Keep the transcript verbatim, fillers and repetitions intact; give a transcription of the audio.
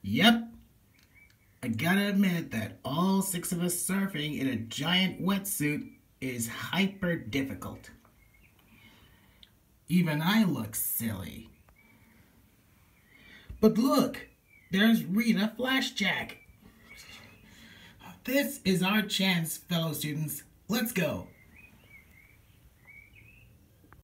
Yep, I gotta admit that all six of us surfing in a giant wetsuit is hyper difficult. Even I look silly. But look, there's Rita Flashjack. This is our chance, fellow students. Let's go.